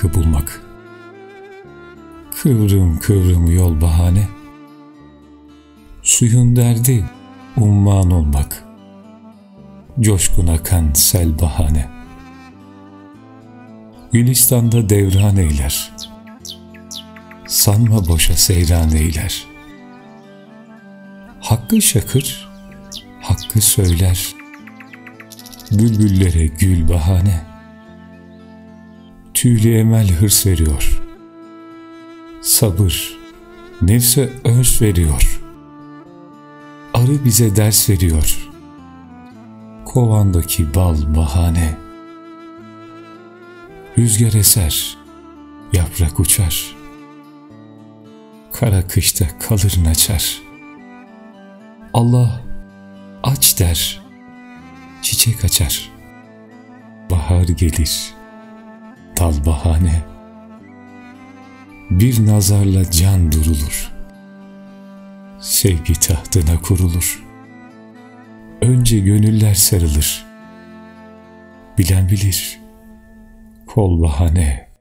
hakkı bulmak. Kıvrım kıvrım yol bahane, suyun derdi umman olmak. Coşkun akan sel bahane, Gülistan'da devran eyler, sanma boşa seyran eyler. Hakkı şakır, hakkı söyler, bülbüllere gül bahane. Tüylü emel hırs veriyor, sabır nefse örs veriyor. Arı bize ders veriyor, kovandaki bal bahane. Rüzgar eser, yaprak uçar, kara kışta kalır naçar. Allah aç der, çiçek açar. Bahar gelir, dal bahane. Bir nazarla can durulur, sevgi tahtına kurulur. Önce gönüller sarılır, bilen bilir, kol bahane.